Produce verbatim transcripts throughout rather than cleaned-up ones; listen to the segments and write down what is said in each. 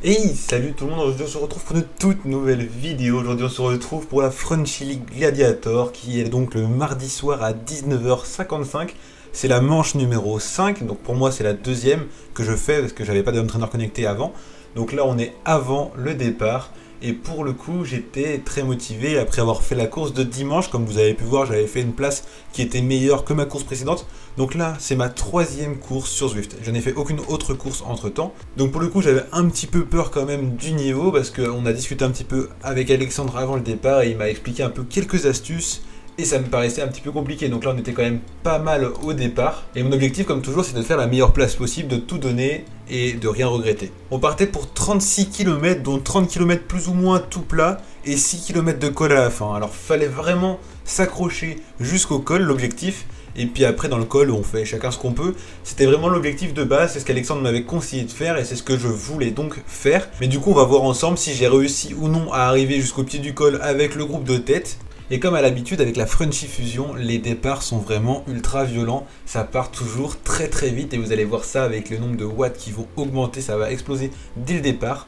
Hey, salut tout le monde, aujourd'hui on se retrouve pour une toute nouvelle vidéo. Aujourd'hui on se retrouve pour la Frenchy League Gladiator qui est donc le mardi soir à dix-neuf heures cinquante-cinq. C'est la manche numéro cinq, donc pour moi c'est la deuxième que je fais parce que j'avais pas d'entraîneur connecté avant. Donc là on est avant le départ. Et pour le coup, j'étais très motivé après avoir fait la course de dimanche. Comme vous avez pu voir, j'avais fait une place qui était meilleure que ma course précédente. Donc là, c'est ma troisième course sur Zwift. Je n'ai fait aucune autre course entre temps. Donc pour le coup, j'avais un petit peu peur quand même du niveau parce qu'on a discuté un petit peu avec Alexandre avant le départ et il m'a expliqué un peu quelques astuces. Et ça me paraissait un petit peu compliqué, donc là on était quand même pas mal au départ. Et mon objectif comme toujours c'est de faire la meilleure place possible, de tout donner et de rien regretter. On partait pour trente-six kilomètres, dont trente kilomètres plus ou moins tout plat et six kilomètres de col à la fin. Alors fallait vraiment s'accrocher jusqu'au col, l'objectif. Et puis après dans le col on fait chacun ce qu'on peut. C'était vraiment l'objectif de base, c'est ce qu'Alexandre m'avait conseillé de faire et c'est ce que je voulais donc faire. Mais du coup on va voir ensemble si j'ai réussi ou non à arriver jusqu'au pied du col avec le groupe de tête. Et comme à l'habitude avec la Frenchy Fusion, les départs sont vraiment ultra violents. Ça part toujours très très vite et vous allez voir ça avec le nombre de watts qui vont augmenter, ça va exploser dès le départ.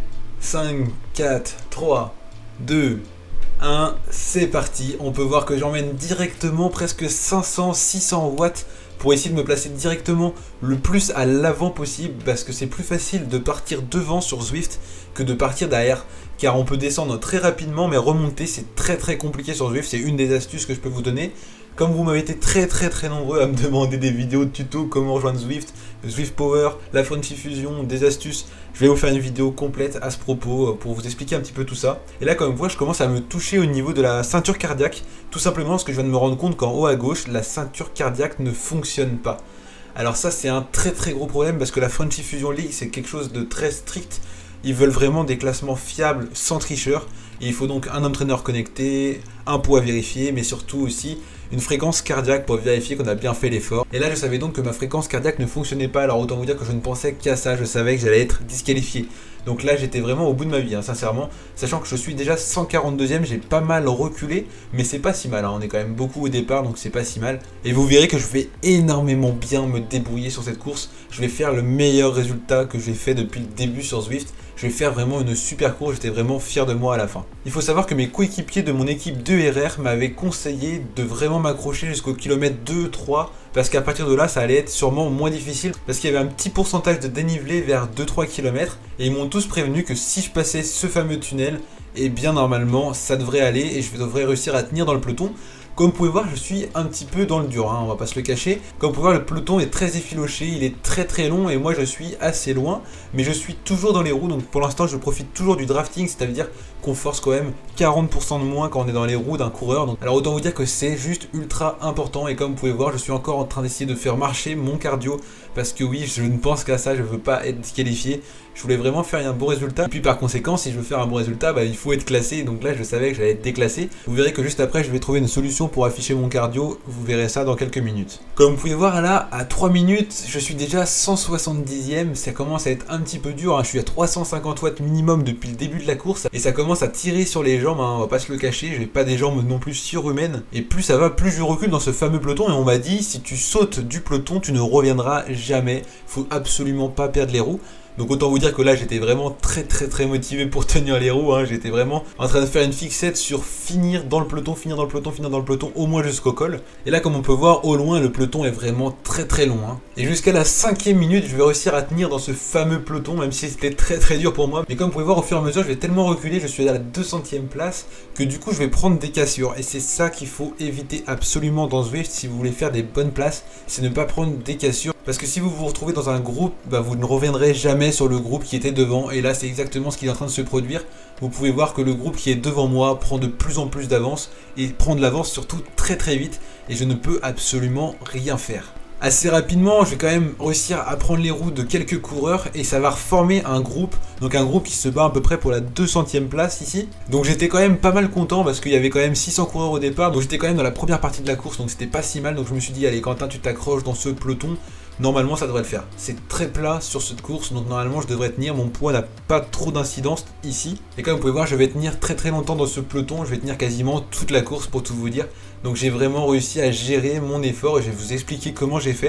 cinq, quatre, trois, deux, un, c'est parti. On peut voir que j'emmène directement presque cinq cents, six cents watts pour essayer de me placer directement le plus à l'avant possible parce que c'est plus facile de partir devant sur Zwift que de partir derrière car on peut descendre très rapidement mais remonter c'est très très compliqué sur Zwift. C'est une des astuces que je peux vous donner. Comme vous m'avez été très très très nombreux à me demander des vidéos de tuto, comment rejoindre Zwift, Zwift Power, la Frenchy Fusion, des astuces, je vais vous faire une vidéo complète à ce propos pour vous expliquer un petit peu tout ça. Et là comme vous voyez je commence à me toucher au niveau de la ceinture cardiaque, tout simplement parce que je viens de me rendre compte qu'en haut à gauche la ceinture cardiaque ne fonctionne pas. Alors ça c'est un très très gros problème parce que la Frenchy Fusion League c'est quelque chose de très strict. Ils veulent vraiment des classements fiables sans tricheur. Et il faut donc un entraîneur connecté, un poids vérifié, mais surtout aussi une fréquence cardiaque pour vérifier qu'on a bien fait l'effort. Et là, je savais donc que ma fréquence cardiaque ne fonctionnait pas. Alors autant vous dire que je ne pensais qu'à ça. Je savais que j'allais être disqualifié. Donc là, j'étais vraiment au bout de ma vie, hein, sincèrement. Sachant que je suis déjà cent quarante-deuxième, j'ai pas mal reculé, mais c'est pas si mal. Hein. On est quand même beaucoup au départ, donc c'est pas si mal. Et vous verrez que je vais énormément bien me débrouiller sur cette course. Je vais faire le meilleur résultat que j'ai fait depuis le début sur Zwift. Je vais faire vraiment une super course, j'étais vraiment fier de moi à la fin. Il faut savoir que mes coéquipiers de mon équipe deux R R m'avaient conseillé de vraiment m'accrocher jusqu'au kilomètre deux trois parce qu'à partir de là ça allait être sûrement moins difficile parce qu'il y avait un petit pourcentage de dénivelé vers deux trois kilomètres et ils m'ont tous prévenu que si je passais ce fameux tunnel, et eh bien normalement ça devrait aller et je devrais réussir à tenir dans le peloton. Comme vous pouvez voir, je suis un petit peu dans le dur, hein, on va pas se le cacher. Comme vous pouvez voir, le peloton est très effiloché, il est très très long et moi je suis assez loin. Mais je suis toujours dans les roues, donc pour l'instant je profite toujours du drafting, c'est-à-dire qu'on force quand même quarante pour cent de moins quand on est dans les roues d'un coureur. Donc, alors autant vous dire que c'est juste ultra important et comme vous pouvez voir, je suis encore en train d'essayer de faire marcher mon cardio. Parce que oui, je ne pense qu'à ça, je ne veux pas être disqualifié. Je voulais vraiment faire un bon résultat. Et puis par conséquent, si je veux faire un bon résultat, bah, il faut être classé. Donc là, je savais que j'allais être déclassé. Vous verrez que juste après, je vais trouver une solution pour afficher mon cardio. Vous verrez ça dans quelques minutes. Comme vous pouvez voir là, à trois minutes, je suis déjà cent soixante-dixième. Ça commence à être un petit peu dur. Hein. Je suis à trois cent cinquante watts minimum depuis le début de la course. Et ça commence à tirer sur les jambes. Hein. On va pas se le cacher. Je n'ai pas des jambes non plus surhumaines. Et plus ça va, plus je recule dans ce fameux peloton. Et on m'a dit, si tu sautes du peloton, tu ne reviendras jamais. Faut absolument pas perdre les roues. Donc autant vous dire que là j'étais vraiment très très très motivé pour tenir les roues, hein. J'étais vraiment en train de faire une fixette sur finir dans le peloton, finir dans le peloton, finir dans le peloton au moins jusqu'au col. Et là comme on peut voir au loin le peloton est vraiment très très long, hein. Et jusqu'à la cinquième minute je vais réussir à tenir dans ce fameux peloton même si c'était très très dur pour moi. Mais comme vous pouvez voir au fur et à mesure je vais tellement reculer, je suis à la deux centième place que du coup je vais prendre des cassures. Et c'est ça qu'il faut éviter absolument dans Zwift si vous voulez faire des bonnes places, c'est ne pas prendre des cassures. Parce que si vous vous retrouvez dans un groupe, bah vous ne reviendrez jamais sur le groupe qui était devant. Et là, c'est exactement ce qui est en train de se produire. Vous pouvez voir que le groupe qui est devant moi prend de plus en plus d'avance. Et prend de l'avance surtout très très vite. Et je ne peux absolument rien faire. Assez rapidement, je vais quand même réussir à prendre les roues de quelques coureurs et ça va reformer un groupe, donc un groupe qui se bat à peu près pour la deux centième place ici. Donc j'étais quand même pas mal content parce qu'il y avait quand même six cents coureurs au départ, donc j'étais quand même dans la première partie de la course, donc c'était pas si mal. Donc je me suis dit allez Quentin, tu t'accroches dans ce peloton, normalement ça devrait le faire. C'est très plat sur cette course, donc normalement je devrais tenir, mon poids n'a pas trop d'incidence ici. Et comme vous pouvez voir, je vais tenir très très longtemps dans ce peloton, je vais tenir quasiment toute la course pour tout vous dire. Donc j'ai vraiment réussi à gérer mon effort et je vais vous expliquer comment j'ai fait.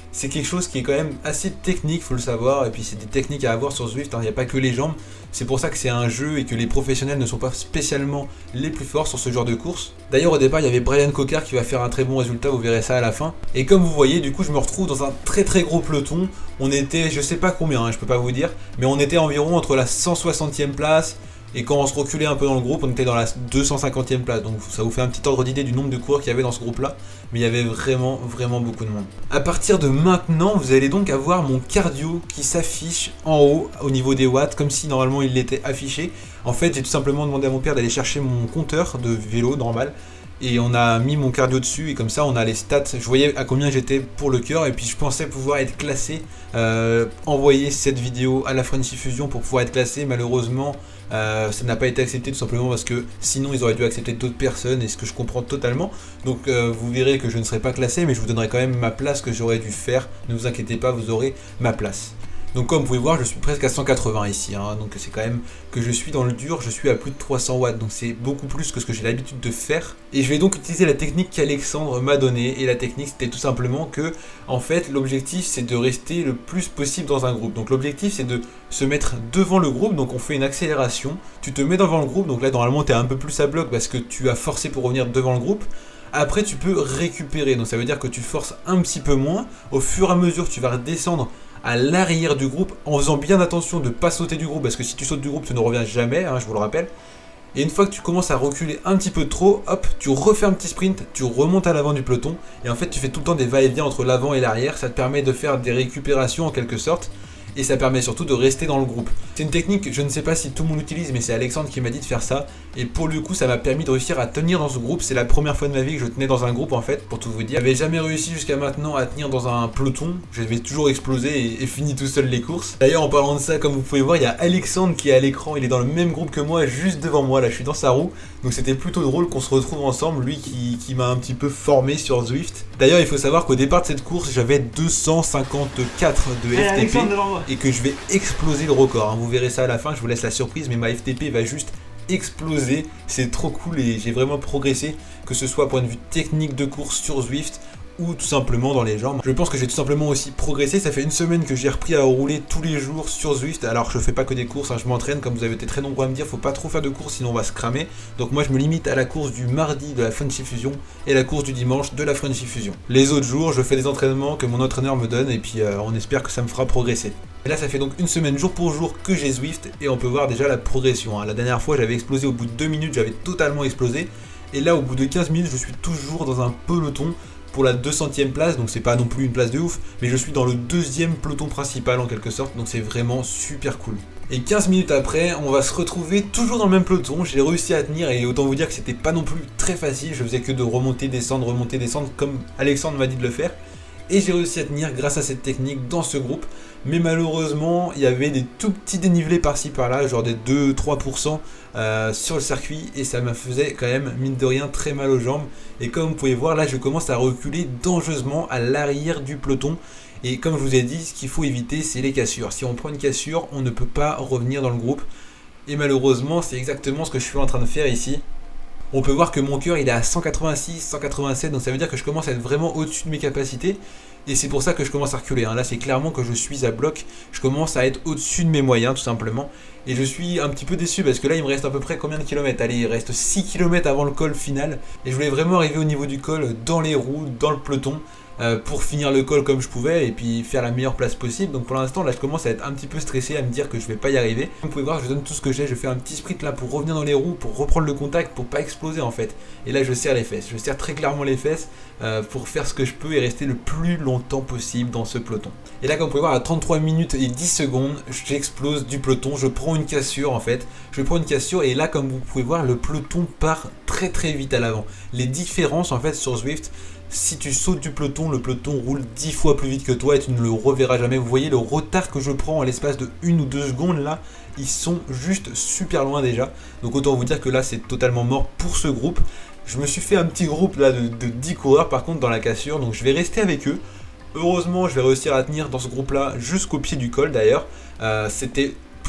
c'est quelque chose qui est quand même assez technique, faut le savoir, et puis c'est des techniques à avoir sur Zwift, hein. Il n'y a pas que les jambes, c'est pour ça que c'est un jeu et que les professionnels ne sont pas spécialement les plus forts sur ce genre de course. D'ailleurs au départ il y avait Brian Coquard qui va faire un très bon résultat, vous verrez ça à la fin. Et comme vous voyez, du coup je me retrouve dans un très très gros peloton, on était, je sais pas combien, hein, je peux pas vous dire, mais on était environ entre la cent soixantième place, et quand on se reculait un peu dans le groupe, on était dans la deux cent cinquantième place. Donc ça vous fait un petit ordre d'idée du nombre de coureurs qu'il y avait dans ce groupe-là. Mais il y avait vraiment, vraiment beaucoup de monde. À partir de maintenant, vous allez donc avoir mon cardio qui s'affiche en haut, au niveau des watts, comme si normalement il l'était affiché. En fait, j'ai tout simplement demandé à mon père d'aller chercher mon compteur de vélo normal. Et on a mis mon cardio dessus et comme ça on a les stats, je voyais à combien j'étais pour le cœur et puis je pensais pouvoir être classé, euh, envoyer cette vidéo à la Frenchy Fusion pour pouvoir être classé. Malheureusement euh, ça n'a pas été accepté tout simplement parce que sinon ils auraient dû accepter d'autres personnes, et ce que je comprends totalement. Donc euh, vous verrez que je ne serai pas classé, mais je vous donnerai quand même ma place que j'aurais dû faire. Ne vous inquiétez pas, vous aurez ma place. Donc comme vous pouvez voir, je suis presque à cent quatre-vingts ici, hein, donc c'est quand même que je suis dans le dur, je suis à plus de trois cents watts, donc c'est beaucoup plus que ce que j'ai l'habitude de faire. Et je vais donc utiliser la technique qu'Alexandre m'a donnée, et la technique c'était tout simplement que, en fait, l'objectif c'est de rester le plus possible dans un groupe. Donc l'objectif c'est de se mettre devant le groupe, donc on fait une accélération, tu te mets devant le groupe, donc là normalement tu es un peu plus à bloc parce que tu as forcé pour revenir devant le groupe. Après tu peux récupérer, donc ça veut dire que tu forces un petit peu moins, au fur et à mesure tu vas redescendre à l'arrière du groupe en faisant bien attention de ne pas sauter du groupe parce que si tu sautes du groupe tu ne reviens jamais, hein, je vous le rappelle. Et une fois que tu commences à reculer un petit peu trop, hop, tu refais un petit sprint, tu remontes à l'avant du peloton et en fait tu fais tout le temps des va-et-vient entre l'avant et l'arrière. Ça te permet de faire des récupérations en quelque sorte et ça permet surtout de rester dans le groupe. C'est une technique, je ne sais pas si tout le monde l'utilise, mais c'est Alexandre qui m'a dit de faire ça et pour le coup ça m'a permis de réussir à tenir dans ce groupe. C'est la première fois de ma vie que je tenais dans un groupe en fait, pour tout vous dire. J'avais jamais réussi jusqu'à maintenant à tenir dans un peloton, j'avais toujours explosé et, et fini tout seul les courses. D'ailleurs en parlant de ça, comme vous pouvez voir, il y a Alexandre qui est à l'écran, il est dans le même groupe que moi, juste devant moi, là je suis dans sa roue, donc c'était plutôt drôle qu'on se retrouve ensemble, lui qui, qui m'a un petit peu formé sur Zwift. D'ailleurs il faut savoir qu'au départ de cette course j'avais deux cent cinquante-quatre de F T P et que je vais exploser le record, hein. Vous verrez ça à la fin, je vous laisse la surprise, mais ma F T P va juste exploser, c'est trop cool et j'ai vraiment progressé, que ce soit point de vue technique de course sur Zwift ou tout simplement dans les jambes. Je pense que j'ai tout simplement aussi progressé. Ça fait une semaine que j'ai repris à rouler tous les jours sur Zwift. Alors je fais pas que des courses, hein, je m'entraîne, comme vous avez été très nombreux à me dire, faut pas trop faire de courses sinon on va se cramer. Donc moi je me limite à la course du mardi de la Frenchy Fusion et la course du dimanche de la Frenchy Fusion. Les autres jours je fais des entraînements que mon entraîneur me donne et puis euh, on espère que ça me fera progresser. Et là ça fait donc une semaine jour pour jour que j'ai Zwift et on peut voir déjà la progression, hein. La dernière fois j'avais explosé au bout de deux minutes, j'avais totalement explosé. Et là au bout de quinze minutes je suis toujours dans un peloton pour la deux centième place, donc c'est pas non plus une place de ouf, mais je suis dans le deuxième peloton principal en quelque sorte, donc c'est vraiment super cool. Et quinze minutes après, on va se retrouver toujours dans le même peloton. J'ai réussi à tenir et autant vous dire que c'était pas non plus très facile, je faisais que de remonter, descendre, remonter, descendre comme Alexandre m'a dit de le faire. Et j'ai réussi à tenir grâce à cette technique dans ce groupe. Mais malheureusement, il y avait des tout petits dénivelés par-ci par-là, genre des deux à trois pour cent euh, sur le circuit. Et ça me faisait quand même, mine de rien, très mal aux jambes. Et comme vous pouvez voir, là, je commence à reculer dangereusement à l'arrière du peloton. Et comme je vous ai dit, ce qu'il faut éviter, c'est les cassures. Si on prend une cassure, on ne peut pas revenir dans le groupe. Et malheureusement, c'est exactement ce que je suis en train de faire ici. On peut voir que mon cœur il est à cent quatre-vingt-six, cent quatre-vingt-sept, donc ça veut dire que je commence à être vraiment au-dessus de mes capacités. Et c'est pour ça que je commence à reculer, hein. Là c'est clairement que je suis à bloc, je commence à être au-dessus de mes moyens tout simplement. Et je suis un petit peu déçu parce que là il me reste à peu près combien de kilomètres? Allez, il reste six kilomètres avant le col final. Et je voulais vraiment arriver au niveau du col, dans les roues, dans le peloton. Euh, pour finir le col comme je pouvais et puis faire la meilleure place possible. Donc pour l'instant là je commence à être un petit peu stressé, à me dire que je vais pas y arriver. Comme vous pouvez voir, je donne tout ce que j'ai, je fais un petit sprint là pour revenir dans les roues, pour reprendre le contact, pour pas exploser en fait. Et là je serre les fesses, je serre très clairement les fesses euh, pour faire ce que je peux et rester le plus longtemps possible dans ce peloton. Et là comme vous pouvez voir, à trente-trois minutes et dix secondes, j'explose du peloton, je prends une cassure en fait. Je prends une cassure et là comme vous pouvez voir, le peloton part très très vite à l'avant. Les différences en fait sur Zwift, si tu sautes du peloton, le peloton roule dix fois plus vite que toi et tu ne le reverras jamais. Vous voyez le retard que je prends en l'espace de une ou deux secondes là, ils sont juste super loin déjà. Donc autant vous dire que là c'est totalement mort pour ce groupe. Je me suis fait un petit groupe là de, de dix coureurs par contre dans la cassure, donc je vais rester avec eux. Heureusement je vais réussir à tenir dans ce groupe là jusqu'au pied du col d'ailleurs. Euh, C'était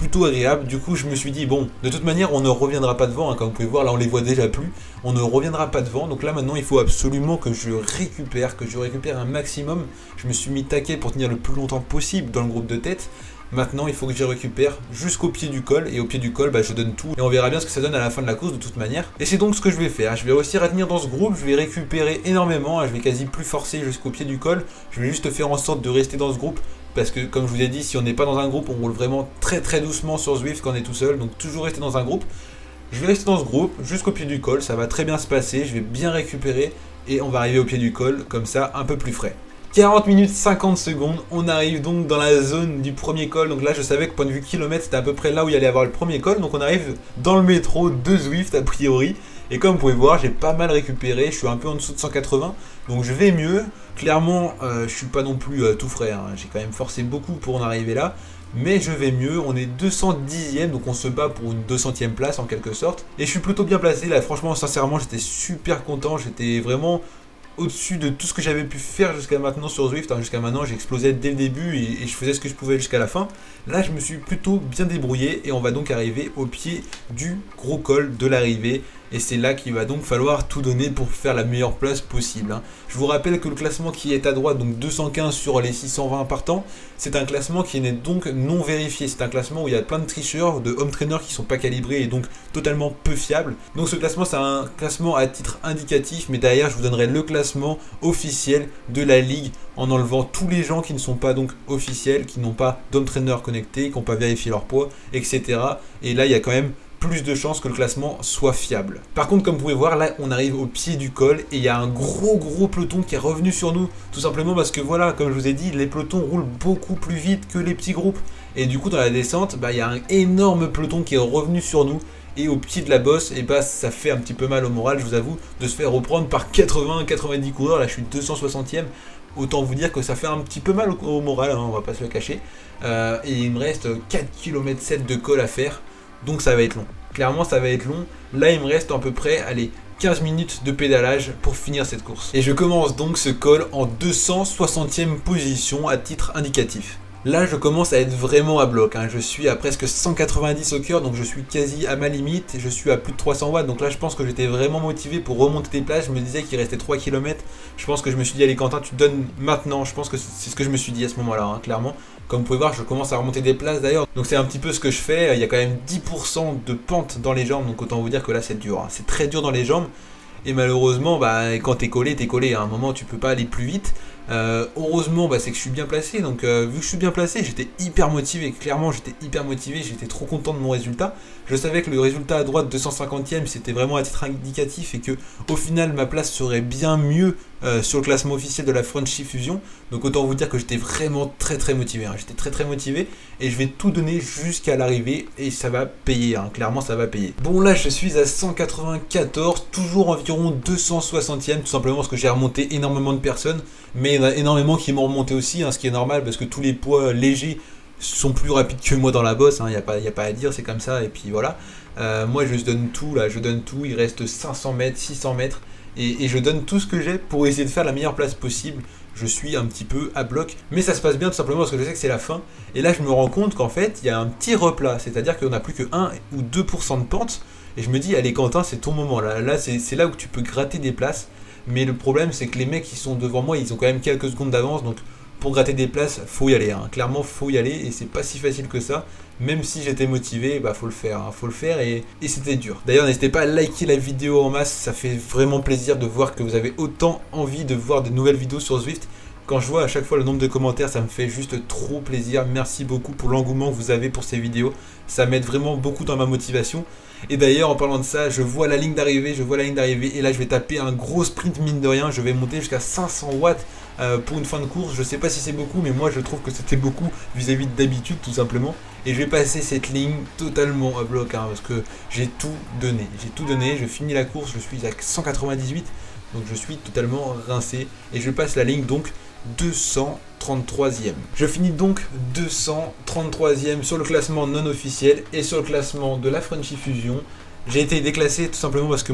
plutôt agréable. Du coup je me suis dit bon, de toute manière on ne reviendra pas devant, hein, comme vous pouvez voir là on les voit déjà plus, on ne reviendra pas devant. Donc là maintenant il faut absolument que je récupère, que je récupère un maximum. Je me suis mis taquet pour tenir le plus longtemps possible dans le groupe de tête. Maintenant il faut que je récupère jusqu'au pied du col, et au pied du col bah, je donne tout et on verra bien ce que ça donne à la fin de la course de toute manière. Et c'est donc ce que je vais faire, je vais réussir à tenir dans ce groupe, je vais récupérer énormément, je vais quasi plus forcer jusqu'au pied du col, je vais juste faire en sorte de rester dans ce groupe. Parce que comme je vous ai dit, si on n'est pas dans un groupe, on roule vraiment très très doucement sur Zwift quand on est tout seul, donc toujours rester dans un groupe. Je vais rester dans ce groupe jusqu'au pied du col, ça va très bien se passer, je vais bien récupérer et on va arriver au pied du col comme ça un peu plus frais. quarante minutes cinquante secondes, on arrive donc dans la zone du premier col. Donc là je savais que point de vue kilomètre c'était à peu près là où il y allait avoir le premier col. Donc on arrive dans le métro de Zwift a priori. Et comme vous pouvez voir j'ai pas mal récupéré, je suis un peu en dessous de cent quatre-vingts. Donc je vais mieux, clairement euh, je suis pas non plus euh, tout frais, hein. J'ai quand même forcé beaucoup pour en arriver là. Mais je vais mieux, on est deux cent dixième, donc on se bat pour une deux centième place en quelque sorte. Et je suis plutôt bien placé là, franchement sincèrement j'étais super content, j'étais vraiment au-dessus de tout ce que j'avais pu faire jusqu'à maintenant sur Zwift. Hein, jusqu'à maintenant j'explosais dès le début et, et je faisais ce que je pouvais jusqu'à la fin. Là je me suis plutôt bien débrouillé et on va donc arriver au pied du gros col de l'arrivée. Et c'est là qu'il va donc falloir tout donner pour faire la meilleure place possible. Hein. Je vous rappelle que le classement qui est à droite, donc deux cent quinze sur les six cent vingt partants, c'est un classement qui n'est donc non vérifié. C'est un classement où il y a plein de tricheurs, de home trainers qui ne sont pas calibrés et donc totalement peu fiables. Donc ce classement c'est un classement à titre indicatif, mais derrière je vous donnerai le classement officiel de la ligue en enlevant tous les gens qui ne sont pas donc officiels, qui n'ont pas d'home trainer connecté, qui n'ont pas vérifié leur poids, et cetera. Et là il y a quand même plus de chances que le classement soit fiable. Par contre, comme vous pouvez voir, là, on arrive au pied du col et il y a un gros gros peloton qui est revenu sur nous, tout simplement parce que voilà, comme je vous ai dit, les pelotons roulent beaucoup plus vite que les petits groupes. Et du coup, dans la descente, bah, il y a un énorme peloton qui est revenu sur nous. Et au pied de la bosse, et bah, ça fait un petit peu mal au moral, je vous avoue, de se faire reprendre par quatre-vingts quatre-vingt-dix coureurs. Là, je suis deux cent soixantième. Autant vous dire que ça fait un petit peu mal au, au moral, hein, on va pas se le cacher. Euh, et il me reste quatre virgule sept kilomètres de col à faire. Donc ça va être long. Clairement ça va être long. Là il me reste à peu près allez, quinze minutes de pédalage pour finir cette course. Et je commence donc ce col en deux cent soixantième position à titre indicatif. Là je commence à être vraiment à bloc, hein. Je suis à presque cent quatre-vingt-dix au cœur, donc je suis quasi à ma limite, et je suis à plus de trois cents watts, donc là je pense que j'étais vraiment motivé pour remonter des places. Je me disais qu'il restait trois kilomètres, je pense que je me suis dit allez Quentin tu te donnes maintenant, je pense que c'est ce que je me suis dit à ce moment là, hein, clairement. Comme vous pouvez voir je commence à remonter des places d'ailleurs, donc c'est un petit peu ce que je fais, il y a quand même dix pour cent de pente dans les jambes, donc autant vous dire que là c'est dur, hein. C'est très dur dans les jambes. Et malheureusement, bah, quand t'es collé, t'es collé. À un moment, tu peux pas aller plus vite. Euh, heureusement, bah, c'est que je suis bien placé. Donc, euh, vu que je suis bien placé, j'étais hyper motivé. Clairement, j'étais hyper motivé. J'étais trop content de mon résultat. Je savais que le résultat à droite, deux cent cinquantième, c'était vraiment à titre indicatif et que, au final, ma place serait bien mieux euh, sur le classement officiel de la Frenchy Fusion. Donc, autant vous dire que j'étais vraiment très très motivé. Hein. J'étais très très motivé et je vais tout donner jusqu'à l'arrivée et ça va payer. Hein. Clairement, ça va payer. Bon, là, je suis à cent quatre-vingt-quatorze, toujours environ deux cent soixantième, tout simplement parce que j'ai remonté énormément de personnes, mais il y en a énormément qui m'ont remonté aussi, hein, ce qui est normal parce que tous les poids légers sont plus rapides que moi dans la bosse, il hein, n'y a, a pas à dire, c'est comme ça, et puis voilà. Euh, moi je donne tout là, je donne tout, il reste cinq cents mètres, six cents mètres, et, et je donne tout ce que j'ai pour essayer de faire la meilleure place possible. Je suis un petit peu à bloc, mais ça se passe bien tout simplement parce que je sais que c'est la fin, et là je me rends compte qu'en fait il y a un petit replat, c'est-à-dire qu'on n'a plus que un ou deux pour cent de pente, et je me dis allez Quentin c'est ton moment là, là c'est là où tu peux gratter des places, mais le problème c'est que les mecs qui sont devant moi ils ont quand même quelques secondes d'avance, donc pour gratter des places faut y aller, hein. Clairement faut y aller et c'est pas si facile que ça, même si j'étais motivé, bah faut le faire, hein. Faut le faire et, et c'était dur. D'ailleurs n'hésitez pas à liker la vidéo en masse, ça fait vraiment plaisir de voir que vous avez autant envie de voir de nouvelles vidéos sur Zwift. Quand je vois à chaque fois le nombre de commentaires, ça me fait juste trop plaisir. Merci beaucoup pour l'engouement que vous avez pour ces vidéos. Ça m'aide vraiment beaucoup dans ma motivation. Et d'ailleurs, en parlant de ça, je vois la ligne d'arrivée, je vois la ligne d'arrivée. Et là, je vais taper un gros sprint, mine de rien. Je vais monter jusqu'à cinq cents watts euh, pour une fin de course. Je sais pas si c'est beaucoup, mais moi, je trouve que c'était beaucoup vis-à-vis d'habitude, tout simplement. Et je vais passer cette ligne totalement à bloc, hein, parce que j'ai tout donné. J'ai tout donné, je finis la course, je suis à cent quatre-vingt-dix-huit. Donc je suis totalement rincé. Et je passe la ligne, donc deux cent trente-troisième. Je finis donc deux cent trente-troisième sur le classement non officiel et sur le classement de la Frenchy Fusion. J'ai été déclassé tout simplement parce que mon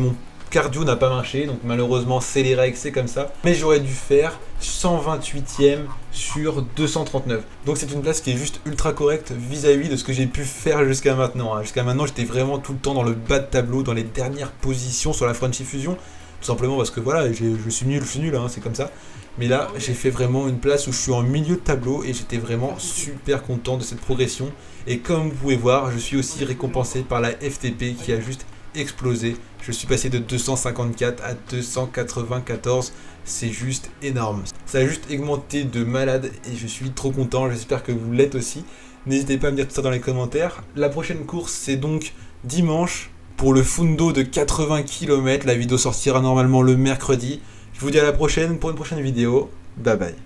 cardio n'a pas marché, donc malheureusement c'est les règles, c'est comme ça. Mais j'aurais dû faire cent vingt-huitième sur deux cent trente-neuf. Donc c'est une place qui est juste ultra correcte vis-à-vis de ce que j'ai pu faire jusqu'à maintenant. hein. Jusqu'à maintenant j'étais vraiment tout le temps dans le bas de tableau, dans les dernières positions sur la Frenchy Fusion. Tout simplement parce que voilà, je suis nul, je suis nul, hein, c'est comme ça. Mais là, j'ai fait vraiment une place où je suis en milieu de tableau et j'étais vraiment super content de cette progression. Et comme vous pouvez voir, je suis aussi récompensé par la F T P qui a juste explosé. Je suis passé de deux cent cinquante-quatre à deux cent quatre-vingt-quatorze. C'est juste énorme. Ça a juste augmenté de malade et je suis trop content. J'espère que vous l'êtes aussi. N'hésitez pas à me dire tout ça dans les commentaires. La prochaine course, c'est donc dimanche pour le Fundo de quatre-vingts kilomètres. La vidéo sortira normalement le mercredi. Je vous dis à la prochaine pour une prochaine vidéo. Bye bye.